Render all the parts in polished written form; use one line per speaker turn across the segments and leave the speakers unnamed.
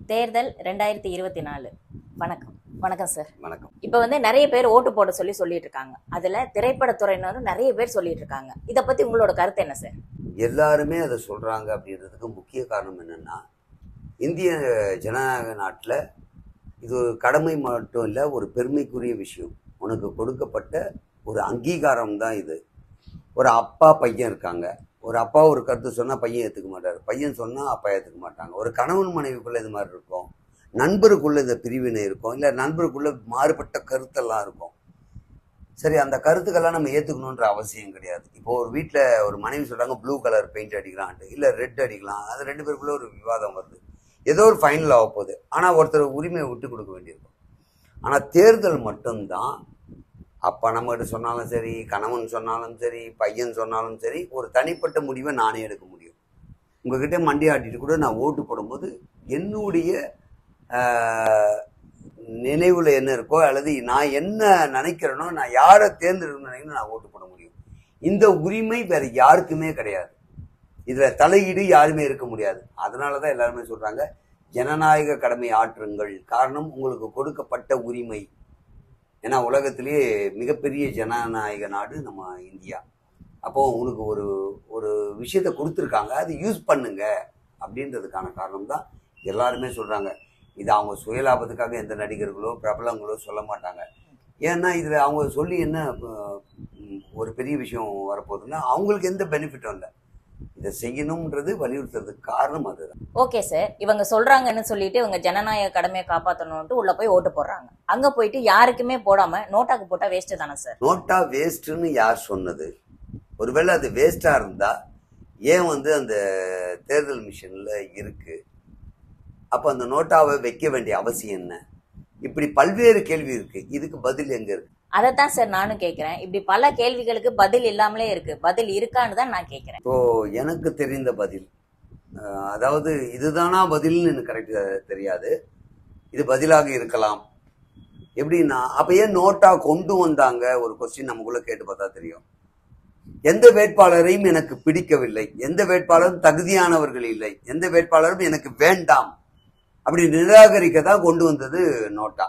தேர்தல் 2024. வணக்கம். வணக்கம் சார்.
வணக்கம்.
இப்போ நிறைய பேர் ஓட்டு போட சொல்லிட்டு இருக்காங்க. அதுல திரைப்படத்துறையினரும் நிறைய பேர் சொல்லிட்டு இருக்காங்க. இத பத்தி உங்களோட கருத்து என்ன சார்?
எல்லாருமே அதை சொல்றாங்க அப்படின்றதுக்கு முக்கிய காரணம் என்னன்னா, இந்திய ஜனநாயக நாட்டில் இது ஒரு கடமை மட்டும் இல்லை, ஒரு பெருமைக்குரிய விஷயம். உனக்கு கொடுக்கப்பட்ட ஒரு அங்கீகாரம் தான் இது. ஒரு அப்பா பையன் இருக்காங்க. ஒரு அப்பா ஒரு கருத்து சொன்னால் பையன் ஏற்றுக்க மாட்டார், பையன் சொன்னால் அப்பா ஏற்றுக்க மாட்டாங்க. ஒரு கணவன் மனைவிக்குள்ளே இது மாதிரி இருக்கும், நண்பருக்குள்ளே இந்த பிரிவினை இருக்கும், இல்லை நண்பருக்குள்ளே மாறுபட்ட கருத்தெல்லாம் இருக்கும். சரி, அந்த கருத்துக்கெல்லாம் நம்ம ஏற்றுக்கணுன்ற அவசியம் கிடையாது. இப்போது ஒரு வீட்டில் ஒரு மனைவி சொல்கிறாங்க ப்ளூ கலர் பெயிண்ட் அடிக்கலான்ட்டு, இல்லை ரெட் அடிக்கலாம். அது ரெண்டு பேருக்குள்ளே ஒரு விவாதம் வருது, ஏதோ ஒரு ஃபைனல் ஆக போகுது. ஆனால் ஒருத்தர் உரிமையை விட்டு கொடுக்க வேண்டியிருக்கும். ஆனால் தேர்தல் மட்டும்தான் அப்பா நம்மகிட்ட சொன்னாலும் சரி, கணவன் சொன்னாலும் சரி, பையன் சொன்னாலும் சரி, ஒரு தனிப்பட்ட முடிவை நானே எடுக்க முடியும். உங்ககிட்ட மண்டி ஆட்டிட்டு கூட நான் ஓட்டு போடும்போது என்னுடைய நினைவில் என்ன இருக்கோ, அல்லது நான் என்ன நினைக்கிறேனோ, நான் யாரை தேர்ந்தெடுக்கணும்னு நினைக்கிறேன், நான் ஓட்டு போட முடியும். இந்த உரிமை வேற யாருக்குமே கிடையாது. இதில் தலையீடு யாருமே இருக்க முடியாது. அதனால தான் எல்லாருமே சொல்கிறாங்க, ஜனநாயக கடமை ஆற்றுங்கள். காரணம், உங்களுக்கு கொடுக்கப்பட்ட உரிமை. ஏன்னா உலகத்திலேயே மிகப்பெரிய ஜனநாயக நாடு நம்ம இந்தியா. அப்போ உங்களுக்கு ஒரு ஒரு விஷயத்த கொடுத்துருக்காங்க, அது யூஸ் பண்ணுங்க அப்படின்றதுக்கான காரணம் தான் எல்லாருமே சொல்கிறாங்க. இது அவங்க சுயலாபத்துக்காக எந்த நடிகர்களோ பிரபலங்களோ சொல்ல மாட்டாங்க. ஏன்னா இதில் அவங்க சொல்லி என்ன ஒரு பெரிய விஷயம் வரப்போகுதுன்னா, அவங்களுக்கு எந்த பெனிஃபிட்டும் இல்லை. இதை செய்யணும்ன்றது வலியுறுத்துறதுக்கு காரணம் அதுதான்.
ஓகே சார், இவங்க சொல்றாங்கன்னு சொல்லிட்டு இவங்க ஜனநாயக கடமையை காப்பாற்றணும்ட்டு உள்ள போய் ஓட்டு போடுறாங்க. அங்க போயிட்டு யாருக்குமே போடாம நோட்டாக்கு போட்டா வேஸ்ட் தானே சார்?
நோட்டா வேஸ்ட்னு யார் சொன்னது? ஒருவேளை அது வேஸ்டா இருந்தா ஏன் அந்த தேர்தல் மிஷின்ல இருக்கு? அப்ப அந்த நோட்டாவை வைக்க வேண்டிய அவசியம் என்ன? இப்படி பல்வேறு கேள்வி இருக்கு. இதுக்கு பதில் எங்க இருக்கு?
அதைத்தான் சார் நானும் கேட்கிறேன். இப்படி பல கேள்விகளுக்கு பதில் இல்லாமலே இருக்கு. பதில் இருக்கான்னு தான் நான் கேட்கிறேன்.
இப்போ எனக்கு தெரிந்த பதில், அதாவது இதுதானா பதில்னு எனக்கு கரெக்டா தெரியாது. இது பதிலாக இருக்கலாம். எப்படின்னா, அப்ப ஏன் நோட்டா கொண்டு வந்தாங்க? ஒரு கொஸ்டின் நமக்குள்ள கேட்டு பார்த்தா தெரியும். எந்த வேட்பாளரையும் எனக்கு பிடிக்கவில்லை, எந்த வேட்பாளரும் தகுதியானவர்கள் இல்லை, எந்த வேட்பாளரும் எனக்கு வேண்டாம், அப்படி நிராகரிக்க தான் கொண்டு வந்தது நோட்டா.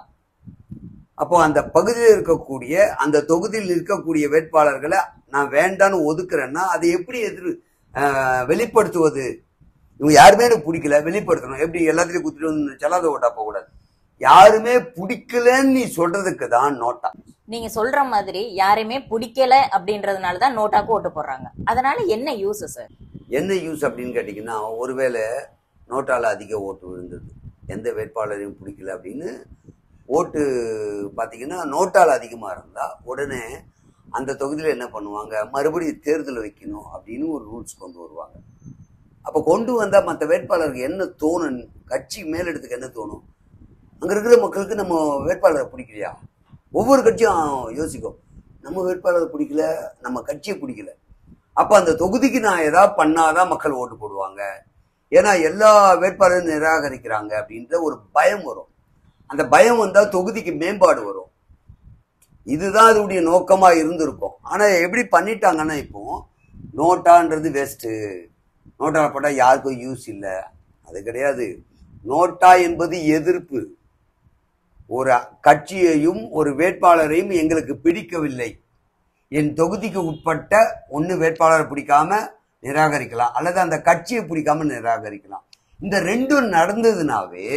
அப்போ அந்த பகுதியில் இருக்கக்கூடிய, அந்த தொகுதியில் இருக்கக்கூடிய வேட்பாளர்களை நான் வேண்டான்னு ஒதுக்குறேன்னா அதை எப்படி வெளிப்படுத்துவது? இவங்க யாருமே எனக்கு பிடிக்கல, வெளிப்படுத்தணும். எப்படி எல்லாத்திலையும் குத்திட்டு வந்து செல்லாத ஓட்டா போகக்கூடாது. யாருமே பிடிக்கலன்னு நீ சொல்றதுக்கு தான் நோட்டா.
நீங்க சொல்ற மாதிரி யாருமே பிடிக்கல அப்படின்றதுனால தான் நோட்டாக்கு ஓட்டு போடுறாங்க. அதனால என்ன யூஸ் சார்?
என்ன யூஸ் அப்படின்னு கேட்டீங்கன்னா, ஒருவேளை நோட்டால அதிக ஓட்டு விழுந்தது, எந்த வேட்பாளரையும் பிடிக்கல அப்படின்னு ஓட்டு பார்த்தீங்கன்னா நோட்டால் அதிகமாக இருந்தால் உடனே அந்த தொகுதியில் என்ன பண்ணுவாங்க, மறுபடியும் தேர்தல் வைக்கணும் அப்படின்னு ஒரு ரூல்ஸ் கொண்டு வருவாங்க. அப்போ கொண்டு வந்தால் மற்ற வேட்பாளருக்கு என்ன தோணும், கட்சி மேலிடத்துக்கு என்ன தோணும்? அங்கே இருக்கிற மக்களுக்கு நம்ம வேட்பாளரை பிடிக்கலையா? ஒவ்வொரு கட்சியும் யோசிக்கும், நம்ம வேட்பாளரை பிடிக்கல, நம்ம கட்சியை பிடிக்கல, அப்போ அந்த தொகுதிக்கு நான் ஏதாவது பண்ணாதான் மக்கள் ஓட்டு போடுவாங்க, ஏன்னா எல்லா வேட்பாளரும் நிராகரிக்கிறாங்க அப்படின்ற ஒரு பயம் வரும். அந்த பயம் வந்தால் தொகுதிக்கு மேம்பாடு வரும். இதுதான் அதோடைய நோக்கமா இருந்திருக்கும். ஆனா எப்படி பண்ணிட்டாங்கன்னா, இப்போ நோட்டான்றது வேஸ்ட்டு, நோட்டால போட்டா யாருக்கும் யூஸ் இல்லை, அது கிடையாது. நோட்டா என்பது எதிர்ப்பு. ஒரு கட்சியையும் ஒரு வேட்பாளரையும் எங்களுக்கு பிடிக்கவில்லை, என் தொகுதிக்கு உட்பட்ட ஒன்று வேட்பாளரை பிடிக்காம நிராகரிக்கலாம், அல்லது அந்த கட்சியை பிடிக்காம நிராகரிக்கலாம். இந்த ரெண்டும் நடந்ததுனாவே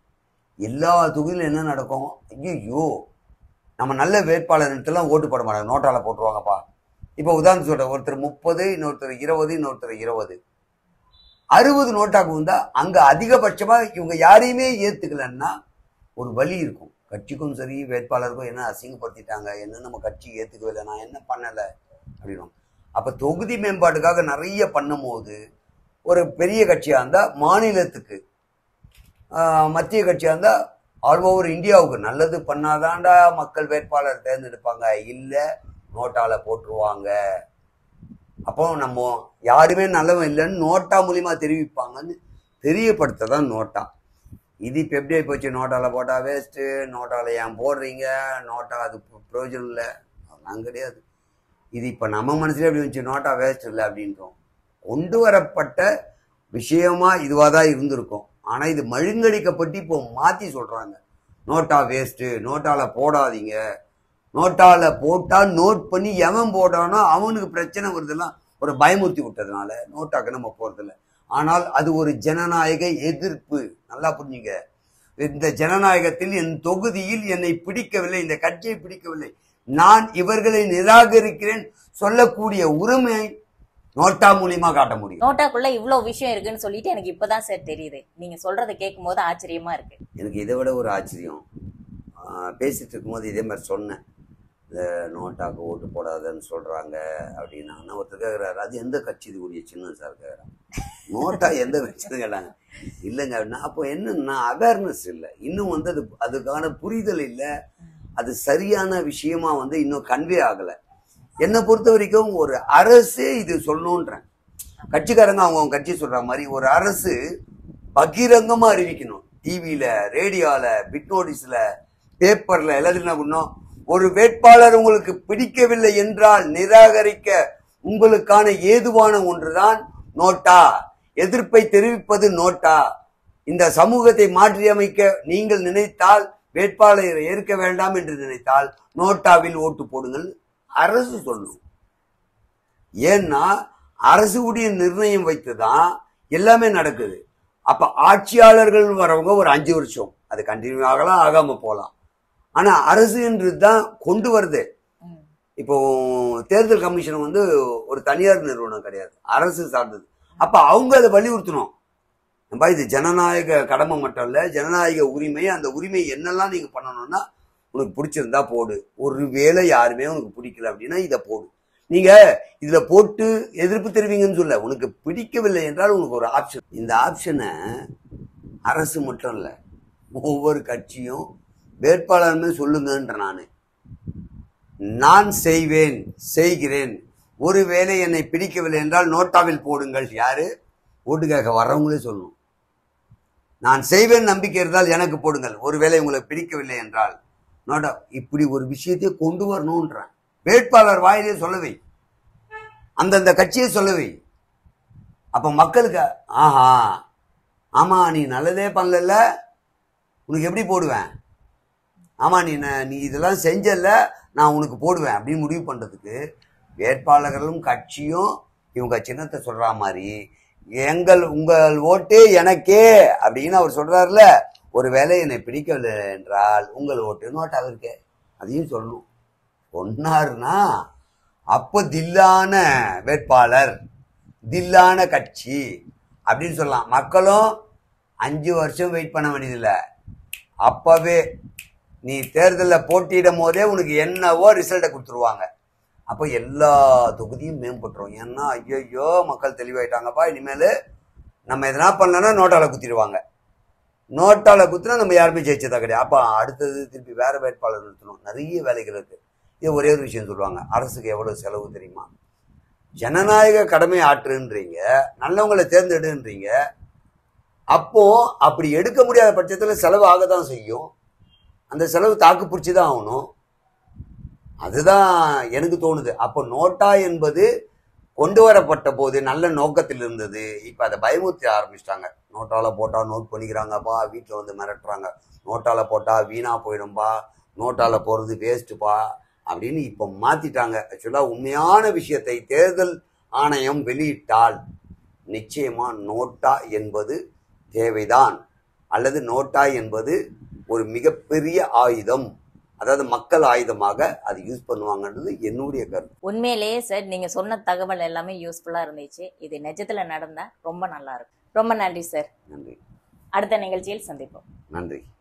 எல்லா தொகுதியிலும் என்ன நடக்கும்? ஐயோ, நம்ம நல்ல வேட்பாளர்லாம் ஓட்டு போட மாட்டாங்க, நோட்டால போட்டுருவாங்கப்பா. இப்போ உதாரணத்து சொல்ற, ஒருத்தர் 30, இன்னொருத்தர் 20, இன்னொருத்தர் 20, 60 நோட்டாக்கு வந்தா அங்க அதிகபட்சமா இவங்க யாரையுமே ஏத்துக்கலன்னா ஒரு வழி இருக்கும். கட்சிக்கும் சரி வேட்பாளருக்கும் என்ன அசிங்கப்படுத்திட்டாங்க, என்ன நம்ம கட்சி ஏத்துக்கவில்லை, நான் என்ன பண்ணலை அப்படின்னு. அப்ப தொகுதி மேம்பாட்டுக்காக நிறைய பண்ணும் போது ஒரு பெரிய கட்சியா இருந்தா மாநிலத்துக்கு, மத்திய கட்சியாக இருந்தால் ஆல் ஓவர் இந்தியாவுக்கு நல்லது பண்ணாதான்டா மக்கள் வேட்பாளர் தேர்ந்தெடுப்பாங்க, இல்லை நோட்டால போட்டுருவாங்க. அப்போ நம்ம யாருமே நல்லவன் இல்லைன்னு நோட்டா மூலியமா தெரிவிப்பாங்கன்னு தெரியப்படுத்த தான் நோட்டா. இது இப்போ எப்படி ஆகி போச்சு, நோட்டால போட்டா வேஸ்ட்டு, நோட்டால ஏன் போடுறீங்க, நோட்டா அது பிரயோஜனம் இல்லை, அதெல்லாம் கிடையாது. இது இப்போ நம்ம மனசுல எப்படி வந்துச்சு, நோட்டா வேஸ்ட் இல்லை அப்படின்றோம். கொண்டு வரப்பட்ட விஷயமா இதுவாக தான் இருந்திருக்கும். ஆனா இது மழுங்கடிக்கப்பட்டு இப்போ மாத்தி சொல்றாங்க. நோட்டா வேஸ்ட், நோட்டால போடாதீங்க, நோட்டால போட்டா நோட் பண்ணி எவன் போடானோ அவனுக்கு பிரச்சனை வருதுலாம் ஒரு பயமுறுத்தி விட்டதுனால நோட்டாக்கு நம்ம போறதில்ல. ஆனால் அது ஒரு ஜனநாயக எதிர்ப்பு. நல்லா புரிஞ்சுங்க. இந்த ஜனநாயகத்தில் என் தொகுதியில் என்னை பிடிக்கவில்லை, இந்த கட்சியை பிடிக்கவில்லை, நான் இவர்களை நிராகரிக்கிறேன் சொல்லக்கூடிய உரிமை நோட்டா மூலியமா காட்ட முடியும்.
நோட்டாக்குள்ள இவ்வளவு விஷயம் இருக்குன்னு சொல்லிட்டு எனக்கு இப்பதான் சார் தெரியுது. நீங்க சொல்றதை கேட்கும் போது ஆச்சரியமா இருக்கு.
எனக்கு இதை விட ஒரு ஆச்சரியம், பேசிட்டு இருக்கும்போது இதே மாதிரி சொன்னேன், இந்த நோட்டாக்கு ஓட்டு போடாதன்னு சொல்றாங்க அப்படின்னா ஒருத்தர் கேட்கிறாரு, அது எந்த கட்சி இது கூடிய சின்ன சார் கேட்குறாங்க, நோட்டா எந்த கட்சின்னு கேட்டாங்க. இல்லைங்க அப்படின்னா அப்போ என்னன்னா அவேர்னஸ் இல்லை, இன்னும் வந்து அதுக்கான புரிதல் இல்லை, அது சரியான விஷயமா வந்து இன்னும் கன்வே ஆகலை. என்னை பொறுத்த வரைக்கும் ஒரு அரசு இது சொல்லணுன்றேன். கட்சிக்காரங்க அவங்க கட்சி சொல்ற மாதிரி ஒரு அரசு பகிரங்கமா அறிவிக்கணும். டிவியில, ரேடியோல, பிட் நோட்டீஸ்ல, பேப்பர்ல எல்லாத்தையும் என்ன பண்ணணும், ஒரு வேட்பாளர் உங்களுக்கு பிடிக்கவில்லை என்றால் நிராகரிக்க உங்களுக்கான ஏதுவான ஒன்றுதான் நோட்டா, எதிர்ப்பை தெரிவிப்பது நோட்டா, இந்த சமூகத்தை மாற்றியமைக்க நீங்கள் நினைத்தால், வேட்பாளரை ஏற்க வேண்டாம் என்று நினைத்தால் நோட்டாவில் ஓட்டு போடுங்கள் அரசு சொல்லணும். ஏன்னா அரசுடைய நிர்ணயம் வைத்துதான் எல்லாமே நடக்குது. அப்ப ஆட்சியாளர்கள் வரவங்க ஒரு 5 வருஷம் அது கண்டினியூ ஆகலாம், ஆகாம போகலாம். ஆனா அரசு என்றுதான் கொண்டு வருது. இப்போ தேர்தல் கமிஷன் வந்து ஒரு தனியார் நிறுவனம் கிடையாது, அரசு சார்ந்தது. அப்ப அவங்க அதை வலியுறுத்தணும். இது ஜனநாயக கடமை மட்டும் இல்ல, ஜனநாயக உரிமை. அந்த உரிமை என்னெல்லாம் நீங்க பண்ணணும்னா, உனக்கு பிடிச்சிருந்தா போடு, ஒருவேளை யாருமே உனக்கு பிடிக்கல அப்படின்னா இதை போடு. நீங்க இதுல போட்டு எதிர்ப்பு தெரிவிங்கன்னு சொல்ல, உனக்கு பிடிக்கவில்லை என்றால் உனக்கு ஒரு ஆப்ஷன். இந்த ஆப்ஷனை அரசு மட்டும் இல்ல, ஒவ்வொரு கட்சியும் வேட்பாளருமே சொல்லுங்கன்ற. நான் செய்வேன், செய்கிறேன், ஒருவேளை என்னை பிடிக்கவில்லை என்றால் நோட்டாவில் போடுங்கள். யாரு ஓட்டு கேட்க வர்றவங்களே சொல்லணும், நான் செய்வேன் நம்பிக்கை இருந்தால் எனக்கு போடுங்கள், ஒருவேளை உங்களுக்கு பிடிக்கவில்லை என்றால் நோட்டா. இப்படி ஒரு விஷயத்தையே கொண்டு வரணும்ன்றேன். வேட்பாளர் வாயிலே சொல்லவை, அந்தந்த கட்சியை சொல்லவை. அப்ப மக்களுக்கு ஆஹா ஆமா நீ நல்லதே பண்ணல, உனக்கு எப்படி போடுவேன், ஆமா நீ இதெல்லாம் செஞ்சல, நான் உனக்கு போடுவேன் அப்படின்னு முடிவு பண்றதுக்கு வேட்பாளர்களும் கட்சியும் இவங்க சின்னத்தை சொல்ற மாதிரி, உங்கள் ஓட்டு எனக்கே அப்படின்னு அவர் சொல்றாருல, ஒருவேளை என்னை பிடிக்கவில்லை என்றால் உங்கள் ஓட்டு நோட்டாக இருக்கே, அதையும் சொல்லணும். சொன்னாருன்னா அப்போ தில்லான வேட்பாளர், தில்லான கட்சி அப்படின்னு சொல்லலாம். மக்களும் 5 வருஷம் வெயிட் பண்ண வேண்டியதில்லை, அப்பவே நீ தேர்தலில் போட்டியிடும் போதே உனக்கு என்னவோ ரிசல்ட்டை கொடுத்துருவாங்க. அப்போ எல்லா தொகுதியும் மேம்பட்டுரும். ஏன்னா ஐயோ மக்கள் தெளிவாயிட்டாங்கப்பா, இனிமேல் நம்ம எதனா பண்ணலன்னா நோட்டால குத்திடுவாங்க, நோட்டால குத்துனா நம்ம யாருமே ஜெயிச்சதா கிடையாது. அப்போ அடுத்தது திருப்பி வேற வேட்பாளர் நிறுத்தணும், நிறைய வேலைகள் இருக்கு. இது ஒரே ஒரு விஷயம் சொல்லுவாங்க, அரசுக்கு எவ்வளவு செலவு தெரியுமா? ஜனநாயக கடமை ஆற்றுன்றீங்க, நல்லவங்களை தேர்ந்தெடுன்றீங்க, அப்போ அப்படி எடுக்க முடியாத பட்சத்தில் செலவு ஆகத்தான் செய்யும். அந்த செலவு தாக்கு பிடிச்சிதான் ஆகணும். அதுதான் எனக்கு தோணுது. அப்போ நோட்டா என்பது கொண்டு வரப்பட்ட போது நல்ல நோக்கத்தில் இருந்தது. இப்ப அதை பயமுறுத்தி ஆரம்பிச்சிட்டாங்க. நோட்டால போட்டா நோட் பண்ணிக்கிறாங்கப்பா, வீட்டுல வந்து மிரட்டுறாங்க, நோட்டால போட்டா வீணா போயிடும்பா, நோட்டால போறது வேஸ்ட்டுப்பா அப்படின்னு இப்ப மாத்திட்டாங்க. ஆக்சுவலா உண்மையான விஷயத்தை தேர்தல் ஆணையம் வெளியிட்டால் நிச்சயமா நோட்டா என்பது தேவைதான், அல்லது நோட்டா என்பது ஒரு மிகப்பெரிய ஆயுதம், அதாவது மக்கள் ஆயுதமாக அது யூஸ் பண்ணுவாங்கன்றது என்னுடைய கருத்து.
உண்மையிலேயே சார் நீங்க சொன்ன தகவல் எல்லாமே யூஸ்ஃபுல்லா இருந்துச்சு. இது நிஜத்துல நடந்தா ரொம்ப நல்லா இருக்கும். ரொம்ப நன்றி சார்.
நன்றி.
அடுத்த நிகழ்ச்சியில் சந்திப்போம்.
நன்றி.